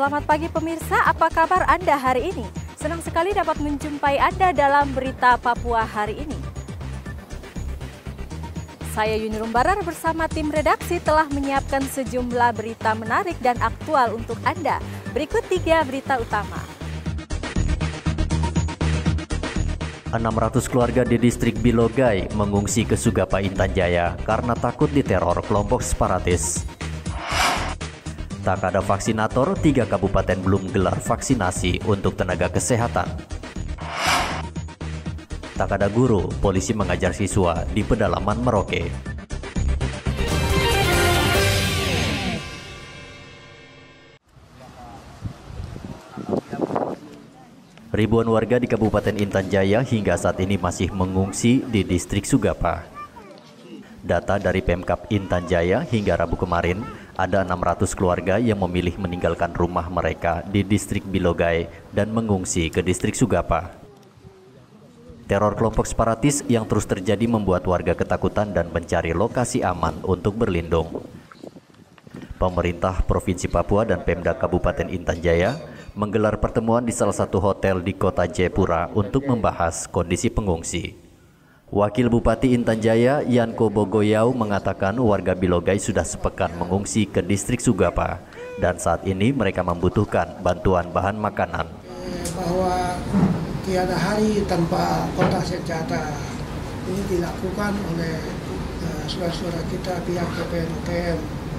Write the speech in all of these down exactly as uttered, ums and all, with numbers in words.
Selamat pagi pemirsa, apa kabar Anda hari ini? Senang sekali dapat menjumpai Anda dalam Berita Papua hari ini. Saya Yuni Rumbarar bersama tim redaksi telah menyiapkan sejumlah berita menarik dan aktual untuk Anda. Berikut tiga berita utama. enam ratus keluarga di distrik Bilogai mengungsi ke Sugapa Intan Jaya karena takut diteror kelompok separatis. Tak ada vaksinator, tiga kabupaten belum gelar vaksinasi untuk tenaga kesehatan. Tak ada guru, polisi mengajar siswa di pedalaman Merauke. Ribuan warga di Kabupaten Intan Jaya hingga saat ini masih mengungsi di distrik Sugapa. Data dari Pemkab Intan Jaya hingga Rabu kemarin, ada enam ratus keluarga yang memilih meninggalkan rumah mereka di distrik Bilogai dan mengungsi ke distrik Sugapa. Teror kelompok separatis yang terus terjadi membuat warga ketakutan dan mencari lokasi aman untuk berlindung. Pemerintah Provinsi Papua dan Pemda Kabupaten Intan Jaya menggelar pertemuan di salah satu hotel di kota Jayapura untuk membahas kondisi pengungsi. Wakil Bupati Intan Jaya, Yanko Bogoyau, mengatakan warga Bilogai sudah sepekan mengungsi ke distrik Sugapa dan saat ini mereka membutuhkan bantuan bahan makanan. Bahwa tiada hari tanpa kota sejahtera ini dilakukan oleh uh, saudara-saudara kita pihak P P N U T M,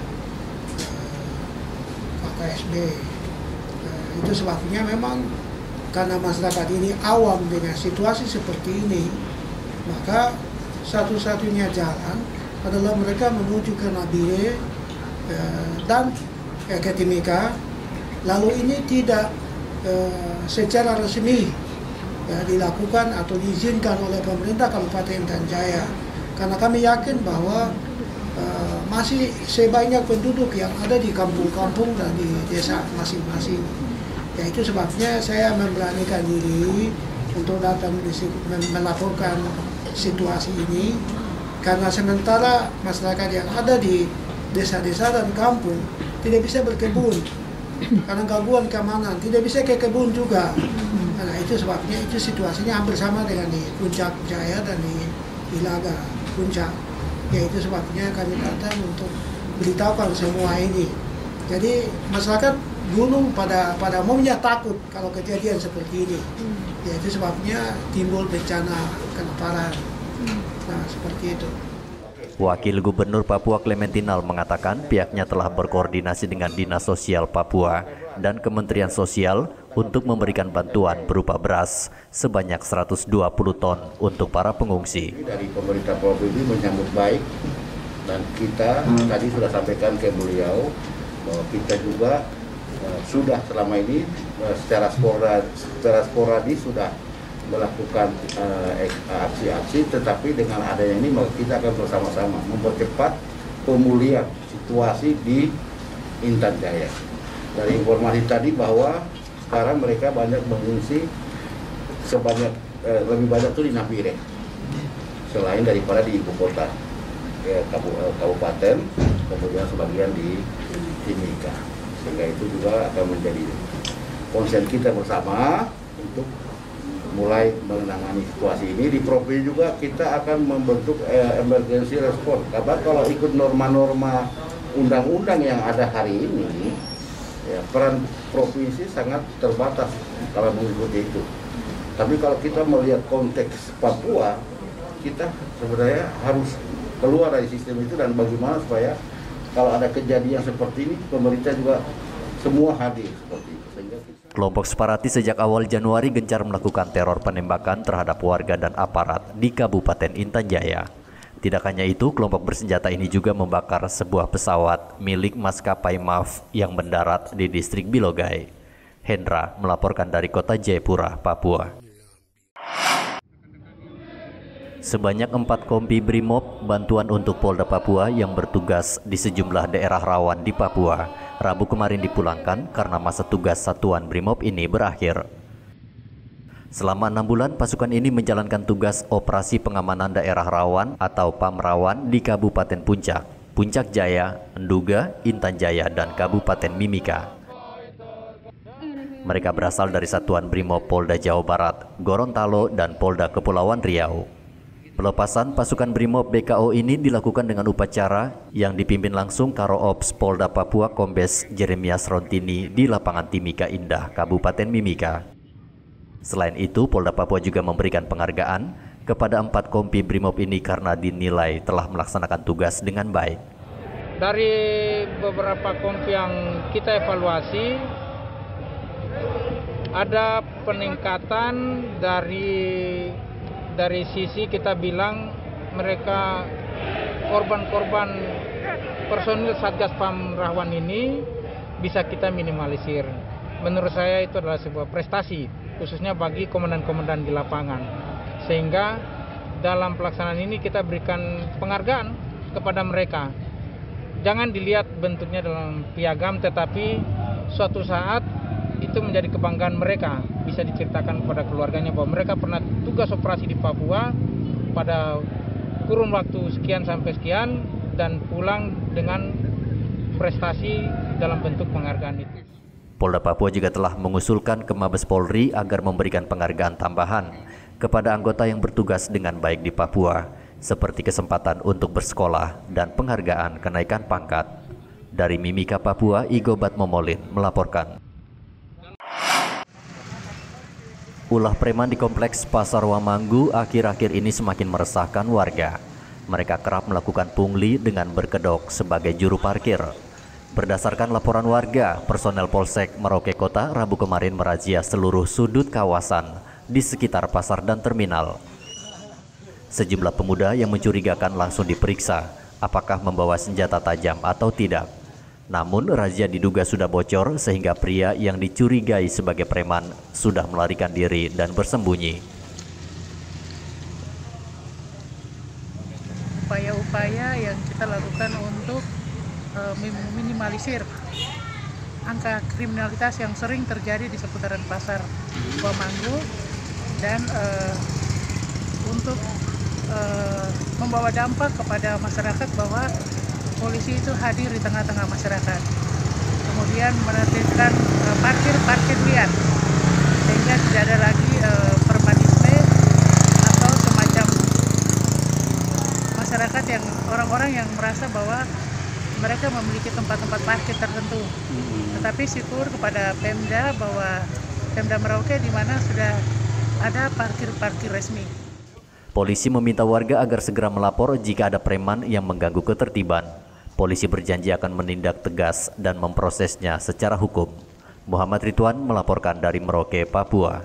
uh, K K S B. Uh, itu sebabnya memang karena masyarakat ini awam dengan situasi seperti ini, maka satu-satunya jalan adalah mereka menuju ke Nabire eh, dan eh, ke Timika. Lalu ini tidak eh, secara resmi eh, dilakukan atau diizinkan oleh pemerintah Kabupaten Intan Jaya. Karena kami yakin bahwa eh, masih sebanyak penduduk yang ada di kampung-kampung dan di desa masing-masing. Ya, itu sebabnya saya memberanikan diri untuk datang melaporkan situasi ini, karena sementara masyarakat yang ada di desa-desa dan kampung tidak bisa berkebun karena gangguan keamanan, tidak bisa ke kebun juga. Karena itu sebabnya itu situasinya hampir sama dengan di Puncak Jaya dan di Ilaga Puncak. Ya, itu sebabnya kami datang untuk beritahukan semua ini. Jadi masyarakat gunung pada pada umumnya takut kalau kejadian seperti ini. Ya, itu sebabnya timbul bencana kelaparan. Nah, seperti itu. Wakil Gubernur Papua Clementinal mengatakan pihaknya telah berkoordinasi dengan Dinas Sosial Papua dan Kementerian Sosial untuk memberikan bantuan berupa beras sebanyak seratus dua puluh ton untuk para pengungsi. Dari pemerintah provinsi menyambut baik, dan kita hmm. tadi sudah sampaikan ke beliau bahwa kita juga uh, sudah selama ini uh, secara sporadis, secara sporadis sudah melakukan aksi-aksi, uh, tetapi dengan adanya ini kita akan bersama-sama mempercepat pemulihan situasi di Intan Jaya. Dari informasi tadi bahwa sekarang mereka banyak mengungsi sebanyak uh, lebih banyak itu di Nabire, selain daripada di ibu kota ya, kabupaten, kemudian sebagian di Timika, sehingga itu juga akan menjadi konsen kita bersama untuk mulai menangani situasi ini. Di provinsi juga kita akan membentuk eh, emergency response, karena kalau ikut norma-norma undang-undang yang ada hari ini, ya, peran provinsi sangat terbatas kalau mengikuti itu. Tapi kalau kita melihat konteks Papua, kita sebenarnya harus keluar dari sistem itu, dan bagaimana supaya kalau ada kejadian seperti ini, pemerintah juga semua hadir seperti itu. Sehingga kelompok separatis sejak awal Januari gencar melakukan teror penembakan terhadap warga dan aparat di Kabupaten Intan Jaya. Tidak hanya itu, kelompok bersenjata ini juga membakar sebuah pesawat milik maskapai M A F yang mendarat di distrik Bilogai. Hendra melaporkan dari kota Jayapura, Papua. Sebanyak empat kompi Brimob bantuan untuk Polda Papua yang bertugas di sejumlah daerah rawan di Papua Rabu kemarin dipulangkan karena masa tugas satuan Brimob ini berakhir. Selama enam bulan, pasukan ini menjalankan tugas operasi pengamanan daerah rawan atau PAMRawan di Kabupaten Puncak, Puncak Jaya, Nduga, Intan Jaya, dan Kabupaten Mimika. Mereka berasal dari Satuan Brimob Polda Jawa Barat, Gorontalo, dan Polda Kepulauan Riau. Pelepasan pasukan Brimob B K O ini dilakukan dengan upacara yang dipimpin langsung Karo Ops Polda Papua Kombes Jeremias Rontini di lapangan Timika Indah, Kabupaten Mimika. Selain itu, Polda Papua juga memberikan penghargaan kepada empat kompi Brimob ini karena dinilai telah melaksanakan tugas dengan baik. Dari beberapa kompi yang kita evaluasi, ada peningkatan dari dari sisi kita bilang mereka korban-korban personil Satgas Pamrawan ini bisa kita minimalisir. Menurut saya itu adalah sebuah prestasi, khususnya bagi komandan-komandan di lapangan. Sehingga dalam pelaksanaan ini kita berikan penghargaan kepada mereka. Jangan dilihat bentuknya dalam piagam, tetapi suatu saat itu menjadi kebanggaan mereka, bisa diceritakan kepada keluarganya bahwa mereka pernah tugas operasi di Papua pada kurun waktu sekian sampai sekian dan pulang dengan prestasi dalam bentuk penghargaan itu. Polda Papua juga telah mengusulkan ke Mabes Polri agar memberikan penghargaan tambahan kepada anggota yang bertugas dengan baik di Papua, seperti kesempatan untuk bersekolah dan penghargaan kenaikan pangkat. Dari Mimika, Papua, Igobat Momolin melaporkan. Ulah preman di kompleks Pasar Wamanggu akhir-akhir ini semakin meresahkan warga. Mereka kerap melakukan pungli dengan berkedok sebagai juru parkir. Berdasarkan laporan warga, personel Polsek Merauke Kota Rabu kemarin merazia seluruh sudut kawasan di sekitar pasar dan terminal. Sejumlah pemuda yang mencurigakan langsung diperiksa apakah membawa senjata tajam atau tidak. Namun razia diduga sudah bocor sehingga pria yang dicurigai sebagai preman sudah melarikan diri dan bersembunyi. Upaya-upaya yang kita lakukan untuk uh, meminimalisir angka kriminalitas yang sering terjadi di seputaran Pasar Wamanggu dan uh, untuk uh, membawa dampak kepada masyarakat bahwa polisi itu hadir di tengah-tengah masyarakat, kemudian menertibkan uh, parkir-parkir liar, sehingga tidak ada lagi uh, permanisme atau semacam masyarakat yang orang-orang yang merasa bahwa mereka memiliki tempat-tempat parkir tertentu. Tetapi syukur kepada Pemda bahwa Pemda Merauke di mana sudah ada parkir-parkir resmi. Polisi meminta warga agar segera melapor jika ada preman yang mengganggu ketertiban. Polisi berjanji akan menindak tegas dan memprosesnya secara hukum. Muhammad Ridwan melaporkan dari Merauke, Papua.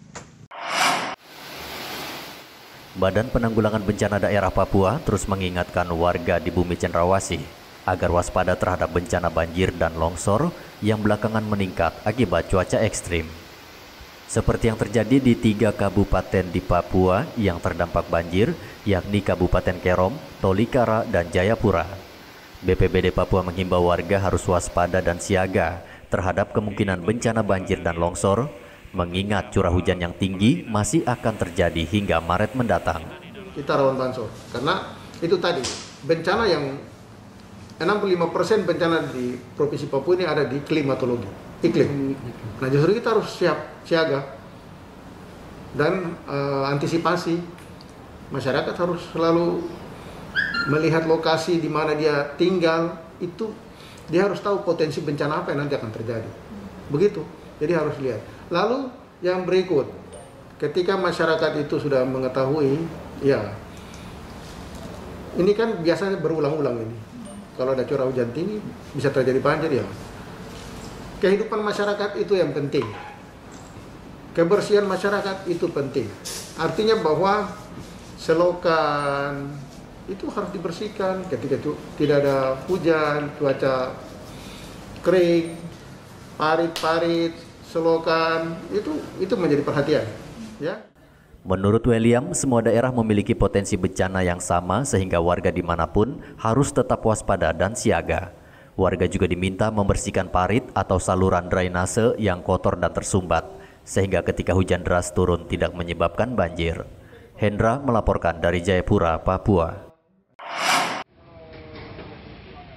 Badan Penanggulangan Bencana Daerah Papua terus mengingatkan warga di Bumi Cenderawasih agar waspada terhadap bencana banjir dan longsor yang belakangan meningkat akibat cuaca ekstrim. Seperti yang terjadi di tiga kabupaten di Papua yang terdampak banjir, yakni Kabupaten Kerom, Tolikara, dan Jayapura. B P B D Papua menghimbau warga harus waspada dan siaga terhadap kemungkinan bencana banjir dan longsor, mengingat curah hujan yang tinggi masih akan terjadi hingga Maret mendatang. Kita rawan longsor, karena itu tadi, bencana yang enam puluh lima persen bencana di Provinsi Papua ini ada di klimatologi, iklim. Nah justru kita harus siap, siaga, dan uh, antisipasi. Masyarakat harus selalu melihat lokasi di mana dia tinggal, itu dia harus tahu potensi bencana apa yang nanti akan terjadi. Begitu, jadi harus lihat. Lalu yang berikut, ketika masyarakat itu sudah mengetahui, ya ini kan biasanya berulang-ulang ini. Kalau ada curah hujan tinggi, bisa terjadi banjir ya. Kehidupan masyarakat itu yang penting. Kebersihan masyarakat itu penting. Artinya bahwa selokan itu harus dibersihkan ketika itu tidak ada hujan, cuaca kering, parit-parit, selokan, itu itu menjadi perhatian, ya. Menurut William, semua daerah memiliki potensi bencana yang sama sehingga warga dimanapun harus tetap waspada dan siaga. Warga juga diminta membersihkan parit atau saluran drainase yang kotor dan tersumbat, sehingga ketika hujan deras turun tidak menyebabkan banjir. Hendra melaporkan dari Jayapura, Papua.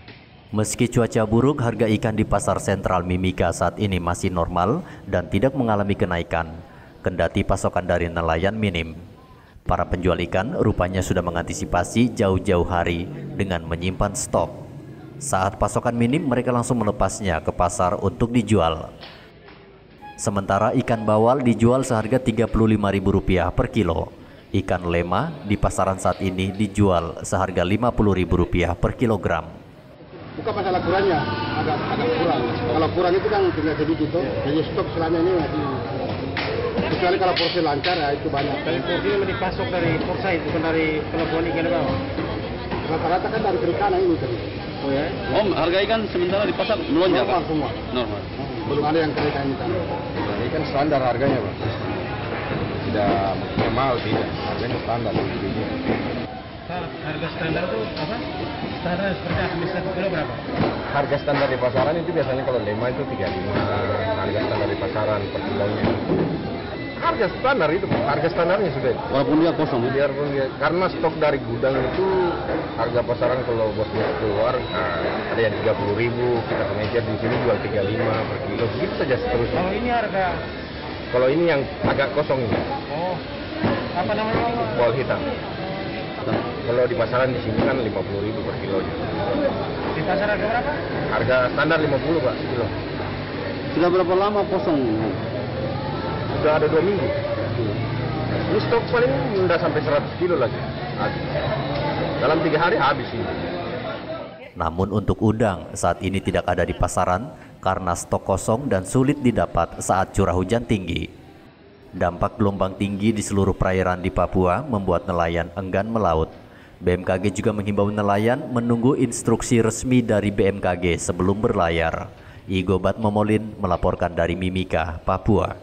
Meski cuaca buruk, harga ikan di pasar sentral Mimika saat ini masih normal dan tidak mengalami kenaikan, kendati pasokan dari nelayan minim. Para penjual ikan rupanya sudah mengantisipasi jauh-jauh hari dengan menyimpan stok. Saat pasokan minim, mereka langsung melepasnya ke pasar untuk dijual. Sementara ikan bawal dijual seharga tiga puluh lima ribu rupiah per kilo. Ikan lema di pasaran saat ini dijual seharga lima puluh ribu rupiah per kilogram. Bukan masalah kurangnya, agak agak kurang. Kalau kurang itu kan tinggal sedikit tuh. Jadi stok selama ini masih. Kecuali kalau porsi lancar ya itu banyak. Tapi porsinya dipasok dari Portside bukan dari pelabuhan ikan apa? Rata-rata kan dari perikanan ini tadi. Oh ya? Om, harga ikan sementara di pasar melonjak? Normal semua. Normal. Hmm, belum ada yang kenaikan ikan. Ini kan standar harganya, Pak. Tidak mahal tidak. Harganya standar. Harga standar itu apa? Standar seperti apa? Bisa satu kilo berapa? Harga standar di pasaran itu biasanya kalau lima itu tiga puluh lima. Harga standar di pasaran per kilonya. Harga standar itu, harga standarnya sudah. Walaupun dia kosong, biarpun dia, karena stok dari gudang itu harga pasaran kalau bosnya keluar, nah, ada yang tiga puluh ribu, kita pengejar di sini jual tiga puluh lima per kilo, begitu saja seterusnya. Kalau ini harga? Kalau ini yang agak kosong ini. Oh, apa namanya? Bol hitam. Kalau di pasaran di sini kan lima puluh ribu per kilonya. Di pasar harga berapa? Harga standar lima puluh Pak kilo. Sudah berapa lama kosong? Sudah ada dua minggu. Ini stok paling udah sampai seratus kilo lagi. Dalam tiga hari habis ini. Namun untuk udang saat ini tidak ada di pasaran karena stok kosong dan sulit didapat saat curah hujan tinggi. Dampak gelombang tinggi di seluruh perairan di Papua membuat nelayan enggan melaut. B M K G juga menghimbau nelayan menunggu instruksi resmi dari B M K G sebelum berlayar. Igobat Momolin melaporkan dari Mimika, Papua.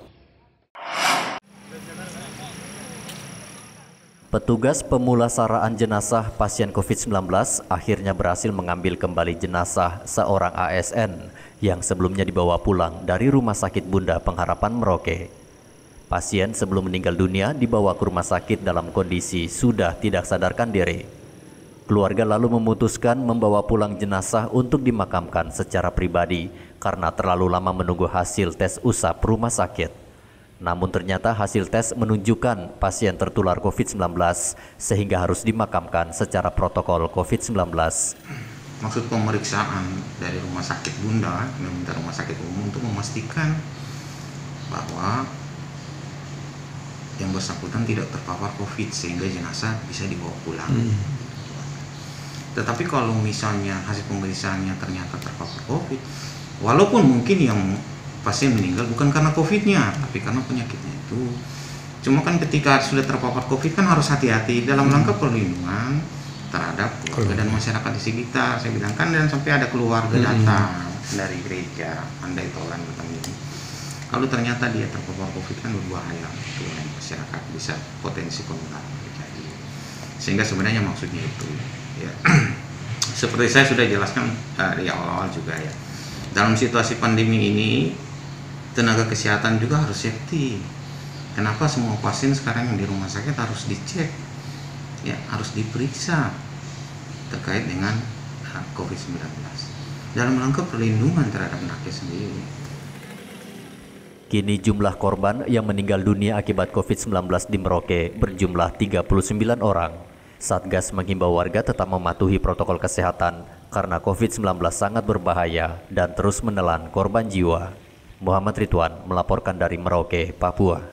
Petugas pemulasaraan jenazah pasien covid sembilan belas akhirnya berhasil mengambil kembali jenazah seorang A S N yang sebelumnya dibawa pulang dari Rumah Sakit Bunda Pengharapan Merauke. Pasien sebelum meninggal dunia dibawa ke rumah sakit dalam kondisi sudah tidak sadarkan diri. Keluarga lalu memutuskan membawa pulang jenazah untuk dimakamkan secara pribadi karena terlalu lama menunggu hasil tes usap rumah sakit. Namun ternyata hasil tes menunjukkan pasien tertular covid sembilan belas sehingga harus dimakamkan secara protokol covid sembilan belas. Maksud pemeriksaan dari Rumah Sakit Bunda, meminta Rumah Sakit Umum untuk memastikan bahwa yang bersangkutan tidak terpapar COVID sehingga jenazah bisa dibawa pulang. Hmm. Tetapi kalau misalnya hasil pemeriksaannya ternyata terpapar COVID, walaupun mungkin yang pasien meninggal bukan karena COVID-nya, tapi karena penyakitnya itu. Cuma kan ketika sudah terpapar COVID kan harus hati-hati dalam rangka perlindungan terhadap keluarga dan masyarakat di sekitar. Saya bilang kan dan sampai ada keluarga datang hmm. dari gereja, andai tolan datang ini. Kalau ternyata dia terpapar COVID kan berbahaya untuk masyarakat, bisa potensi penularan terjadi. Sehingga sebenarnya maksudnya itu, ya. Seperti saya sudah jelaskan uh, di awal-awal juga ya. Dalam situasi pandemi ini, tenaga kesehatan juga harus safety. Kenapa semua pasien sekarang yang di rumah sakit harus dicek, ya harus diperiksa terkait dengan uh, covid sembilan belas dalam rangka perlindungan terhadap nakes sendiri. Kini jumlah korban yang meninggal dunia akibat covid sembilan belas di Merauke berjumlah tiga puluh sembilan orang. Satgas menghimbau warga tetap mematuhi protokol kesehatan karena covid sembilan belas sangat berbahaya dan terus menelan korban jiwa. Muhammad Ridwan melaporkan dari Merauke, Papua.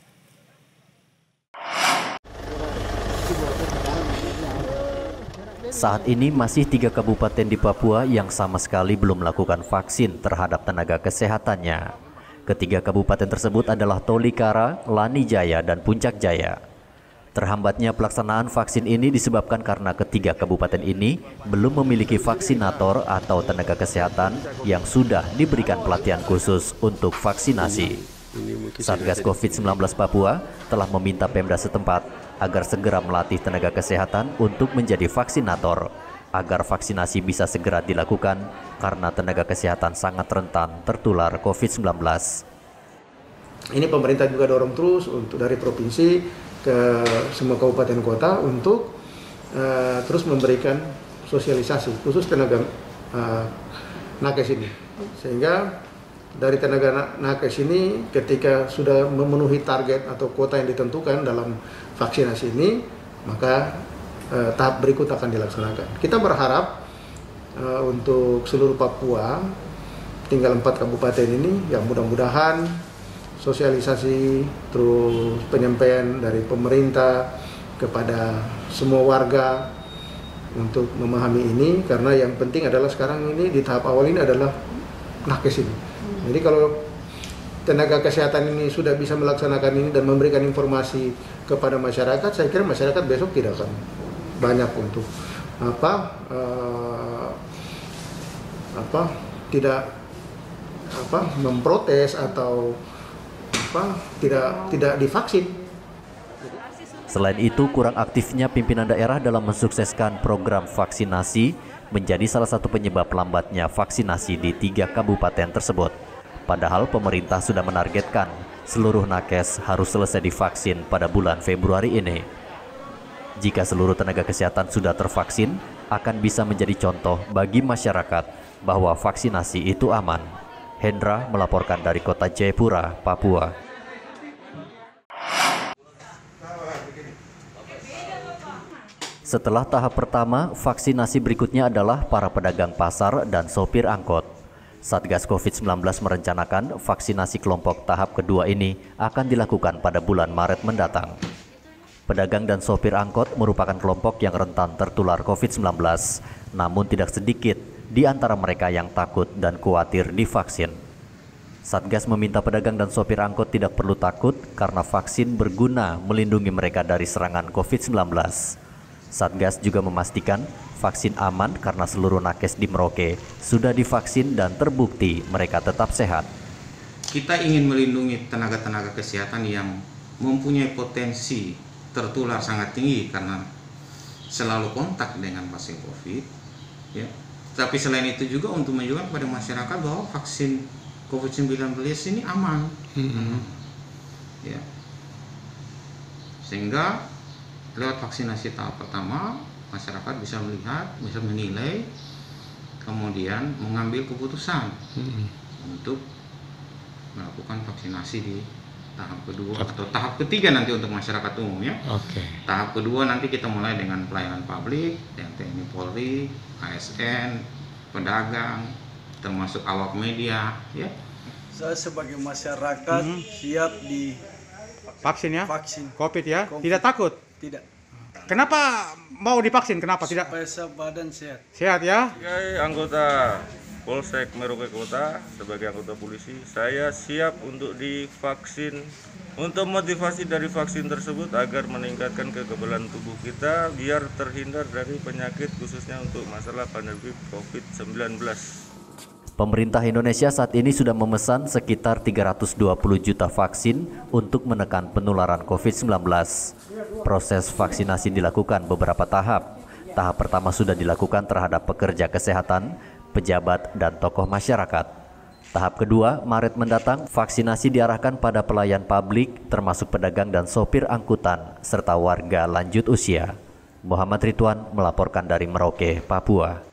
Saat ini masih tiga kabupaten di Papua yang sama sekali belum melakukan vaksin terhadap tenaga kesehatannya. Ketiga kabupaten tersebut adalah Tolikara, Lani Jaya, dan Puncak Jaya. Terhambatnya pelaksanaan vaksin ini disebabkan karena ketiga kabupaten ini belum memiliki vaksinator atau tenaga kesehatan yang sudah diberikan pelatihan khusus untuk vaksinasi. Satgas covid sembilan belas Papua telah meminta Pemda setempat agar segera melatih tenaga kesehatan untuk menjadi vaksinator, agar vaksinasi bisa segera dilakukan karena tenaga kesehatan sangat rentan tertular covid sembilan belas. Ini pemerintah juga dorong terus untuk dari provinsi ke semua kabupaten kota untuk uh, terus memberikan sosialisasi khusus tenaga uh, nakes ini. Sehingga dari tenaga nakes ini ketika sudah memenuhi target atau kuota yang ditentukan dalam vaksinasi ini, maka uh, tahap berikut akan dilaksanakan. Kita berharap uh, untuk seluruh Papua, tinggal empat kabupaten ini, yang mudah-mudahan sosialisasi terus penyampaian dari pemerintah kepada semua warga untuk memahami ini, karena yang penting adalah sekarang ini di tahap awal ini adalah nakes ini. Jadi kalau tenaga kesehatan ini sudah bisa melaksanakan ini dan memberikan informasi kepada masyarakat, saya kira masyarakat besok tidak akan banyak untuk apa uh, apa tidak apa memprotes atau apa tidak tidak divaksin. Selain itu, kurang aktifnya pimpinan daerah dalam mensukseskan program vaksinasi menjadi salah satu penyebab lambatnya vaksinasi di tiga kabupaten tersebut. Padahal pemerintah sudah menargetkan seluruh nakes harus selesai divaksin pada bulan Februari ini. Jika seluruh tenaga kesehatan sudah tervaksin, akan bisa menjadi contoh bagi masyarakat bahwa vaksinasi itu aman. Hendra melaporkan dari Kota Jayapura, Papua. Setelah tahap pertama, vaksinasi berikutnya adalah para pedagang pasar dan sopir angkot. Satgas covid sembilan belas merencanakan vaksinasi kelompok tahap kedua ini akan dilakukan pada bulan Maret mendatang. Pedagang dan sopir angkot merupakan kelompok yang rentan tertular covid sembilan belas, namun tidak sedikit di antara mereka yang takut dan khawatir divaksin. Satgas meminta pedagang dan sopir angkot tidak perlu takut karena vaksin berguna melindungi mereka dari serangan covid sembilan belas. Satgas juga memastikan vaksin aman karena seluruh nakes di Merauke sudah divaksin dan terbukti mereka tetap sehat. Kita ingin melindungi tenaga-tenaga kesehatan yang mempunyai potensi tertular sangat tinggi karena selalu kontak dengan pasien COVID. Ya. Tapi selain itu juga untuk menunjukkan kepada masyarakat bahwa vaksin covid sembilan belas ini aman. Mm-hmm. Ya. Sehingga lewat vaksinasi tahap pertama, masyarakat bisa melihat, bisa menilai, kemudian mengambil keputusan hmm. untuk melakukan vaksinasi di tahap kedua okay. atau tahap ketiga nanti untuk masyarakat umum ya. Okay. Tahap kedua nanti kita mulai dengan pelayanan publik, dengan T N I Polri, A S N, pedagang, termasuk awak media ya. Saya sebagai masyarakat hmm. siap di vaksin ya, vaksin COVID ya, COVID. Tidak takut. Tidak. Kenapa mau divaksin? Kenapa tidak? Supaya badan sehat. Sehat ya? Sebagai anggota Polsek Merauke Kota, sebagai anggota polisi, saya siap untuk divaksin. Untuk motivasi dari vaksin tersebut agar meningkatkan kekebalan tubuh kita biar terhindar dari penyakit khususnya untuk masalah pandemi covid sembilan belas. Pemerintah Indonesia saat ini sudah memesan sekitar tiga ratus dua puluh juta vaksin untuk menekan penularan covid sembilan belas. Proses vaksinasi dilakukan beberapa tahap. Tahap pertama sudah dilakukan terhadap pekerja kesehatan, pejabat, dan tokoh masyarakat. Tahap kedua, Maret mendatang, vaksinasi diarahkan pada pelayan publik, termasuk pedagang dan sopir angkutan, serta warga lanjut usia. Muhammad Ridwan melaporkan dari Merauke, Papua.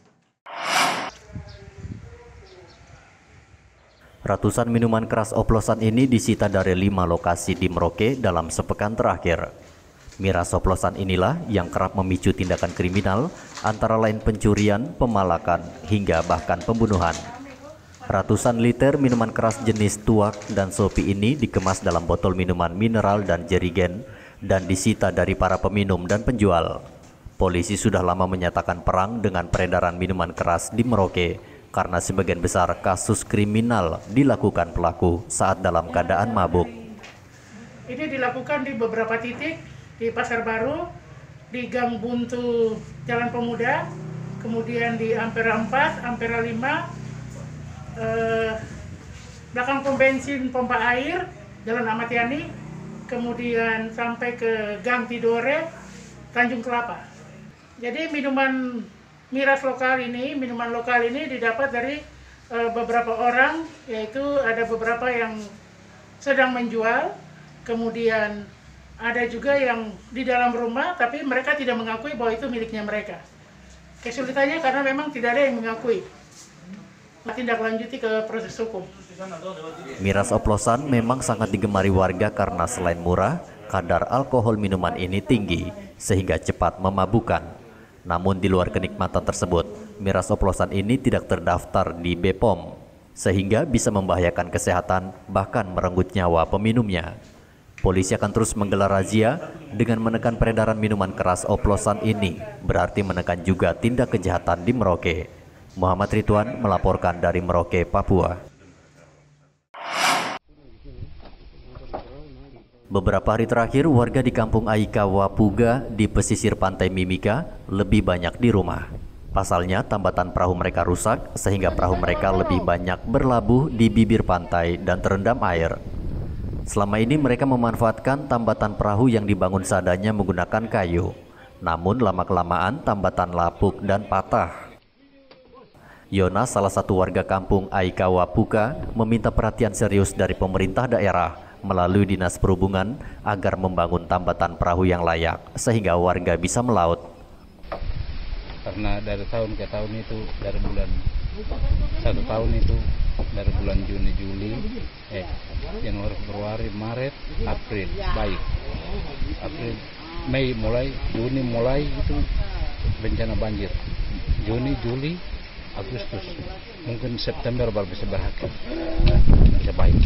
Ratusan minuman keras oplosan ini disita dari lima lokasi di Merauke dalam sepekan terakhir. Miras oplosan inilah yang kerap memicu tindakan kriminal, antara lain pencurian, pemalakan, hingga bahkan pembunuhan. Ratusan liter minuman keras jenis tuak dan sopi ini dikemas dalam botol minuman mineral dan jerigen dan disita dari para peminum dan penjual. Polisi sudah lama menyatakan perang dengan peredaran minuman keras di Merauke, karena sebagian besar kasus kriminal dilakukan pelaku saat dalam keadaan mabuk. Ini dilakukan di beberapa titik, di Pasar Baru, di Gang Buntu Jalan Pemuda, kemudian di Ampera empat, Ampera lima, eh, belakang pom bensin pompa air, Jalan Ahmad Yani, kemudian sampai ke Gang Tidore, Tanjung Kelapa. Jadi minuman miras lokal ini, minuman lokal ini didapat dari e, beberapa orang, yaitu ada beberapa yang sedang menjual, kemudian ada juga yang di dalam rumah, tapi mereka tidak mengakui bahwa itu miliknya mereka. Kesulitannya karena memang tidak ada yang mengakui. Tindak lanjuti ke proses hukum. Miras oplosan memang sangat digemari warga karena selain murah, kadar alkohol minuman ini tinggi sehingga cepat memabukkan. Namun di luar kenikmatan tersebut, miras oplosan ini tidak terdaftar di B P O M sehingga bisa membahayakan kesehatan bahkan merenggut nyawa peminumnya. Polisi akan terus menggelar razia dengan menekan peredaran minuman keras oplosan ini, berarti menekan juga tindak kejahatan di Merauke. Muhammad Ridwan melaporkan dari Merauke, Papua. Beberapa hari terakhir, warga di kampung Aika Wapuga di pesisir pantai Mimika lebih banyak di rumah. Pasalnya, tambatan perahu mereka rusak sehingga perahu mereka lebih banyak berlabuh di bibir pantai dan terendam air. Selama ini mereka memanfaatkan tambatan perahu yang dibangun seadanya menggunakan kayu. Namun lama-kelamaan tambatan lapuk dan patah. Yonas, salah satu warga kampung Aika Wapuga, meminta perhatian serius dari pemerintah daerah melalui Dinas Perhubungan agar membangun tambatan perahu yang layak sehingga warga bisa melaut. Karena dari tahun ke tahun itu, dari bulan satu tahun itu dari bulan Juni, Juli, eh, Januari, Februari, Maret, April baik, April, Mei mulai, Juni mulai itu bencana banjir, Juni, Juli, Agustus, mungkin September baru bisa berakhir, bisa baik.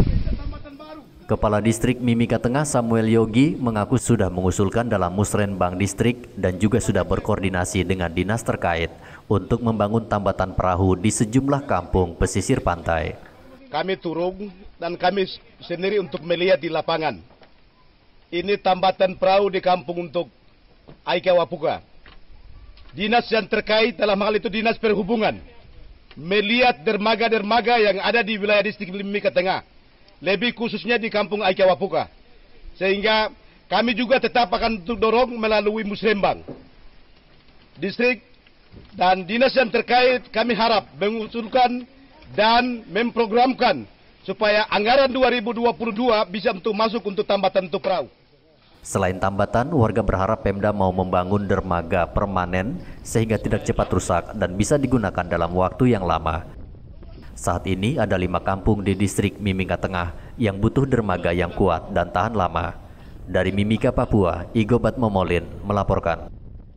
Kepala Distrik Mimika Tengah Samuel Yogi mengaku sudah mengusulkan dalam Musrenbang Distrik dan juga sudah berkoordinasi dengan dinas terkait untuk membangun tambatan perahu di sejumlah kampung pesisir pantai. Kami turun dan kami sendiri untuk melihat di lapangan. Ini tambatan perahu di kampung untuk Aika Wapuga. Dinas yang terkait dalam hal itu Dinas Perhubungan melihat dermaga-dermaga yang ada di wilayah Distrik Mimika Tengah, lebih khususnya di kampung Aika Wapuga, sehingga kami juga tetap akan dorong melalui Musrembang Distrik dan dinas yang terkait. Kami harap mengusulkan dan memprogramkan supaya anggaran dua ribu dua puluh dua bisa untuk masuk untuk tambatan untuk perahu. Selain tambatan, warga berharap Pemda mau membangun dermaga permanen sehingga tidak cepat rusak dan bisa digunakan dalam waktu yang lama. Saat ini ada lima kampung di Distrik Mimika Tengah yang butuh dermaga yang kuat dan tahan lama. Dari Mimika, Papua, Igobat Momolin melaporkan.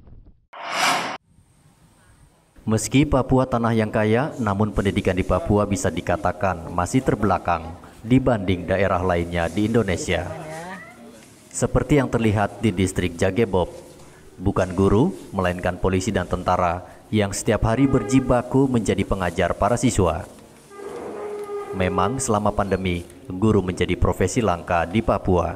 Meski Papua tanah yang kaya, namun pendidikan di Papua bisa dikatakan masih terbelakang dibanding daerah lainnya di Indonesia. Seperti yang terlihat di Distrik Jagebob, bukan guru, melainkan polisi dan tentara yang setiap hari berjibaku menjadi pengajar para siswa. Memang selama pandemi, guru menjadi profesi langka di Papua.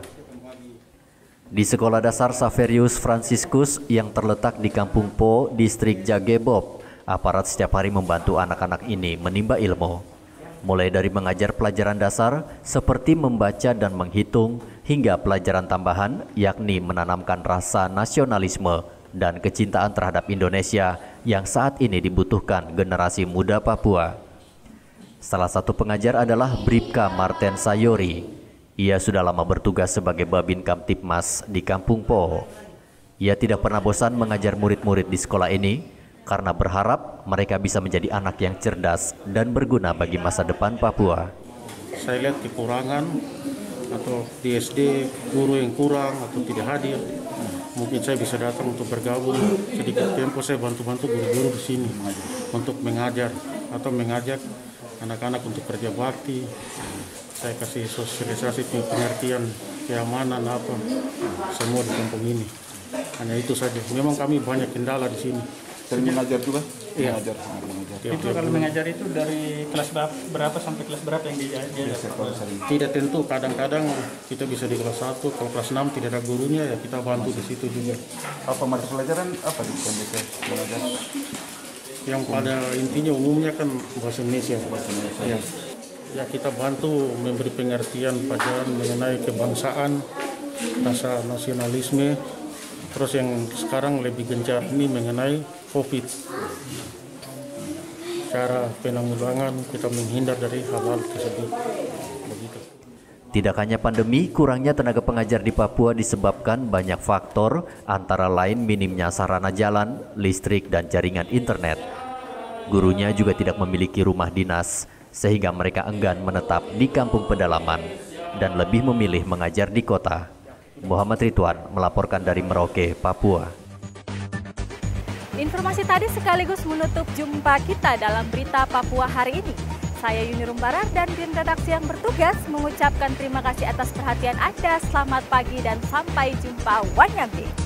Di Sekolah Dasar Saverius Franciscus yang terletak di Kampung Po, Distrik Jagebob, aparat setiap hari membantu anak-anak ini menimba ilmu. Mulai dari mengajar pelajaran dasar seperti membaca dan menghitung, hingga pelajaran tambahan yakni menanamkan rasa nasionalisme dan kecintaan terhadap Indonesia yang saat ini dibutuhkan generasi muda Papua. Salah satu pengajar adalah Bribka Marten Sayori. Ia sudah lama bertugas sebagai Babin Kamtipmas di Kampung Po. Ia tidak pernah bosan mengajar murid-murid di sekolah ini karena berharap mereka bisa menjadi anak yang cerdas dan berguna bagi masa depan Papua. Saya lihat kekurangan atau di S D guru yang kurang atau tidak hadir. Mungkin saya bisa datang untuk bergabung sedikit tempo, saya bantu-bantu guru-guru di sini untuk mengajar atau mengajak anak-anak untuk kerja bakti. Saya kasih sosialisasi pengertian keamanan apa semua di kampung ini. Hanya itu saja. Memang kami banyak kendala di sini. Sering mengajar juga? Iya. Mengajar. mengajar. Itu kalau mengajar itu dari kelas berapa sampai kelas berapa yang diajar? Tidak tentu, kadang-kadang kita bisa di kelas satu, kalau kelas enam tidak ada gurunya ya kita bantu di situ juga. Apa mata pelajaran apa di yang bisa mengajar? Yang pada intinya umumnya kan bahasa Indonesia. Bahasa Indonesia. Ya. ya kita bantu memberi pengertian pelajaran mengenai kebangsaan, rasa nasionalisme. Terus yang sekarang lebih gencar ini mengenai COVID. Cara penanggulangan kita menghindar dari hal-hal tersebut. Begitu. Tidak hanya pandemi, kurangnya tenaga pengajar di Papua disebabkan banyak faktor, antara lain minimnya sarana jalan, listrik, dan jaringan internet. Gurunya juga tidak memiliki rumah dinas, sehingga mereka enggan menetap di kampung pedalaman dan lebih memilih mengajar di kota. Muhammad Ridwan melaporkan dari Merauke, Papua. Informasi tadi sekaligus menutup jumpa kita dalam berita Papua hari ini. Saya Yuni Rumbarar dan tim redaksi yang bertugas mengucapkan terima kasih atas perhatian Anda. Selamat pagi dan sampai jumpa. Wanyambi.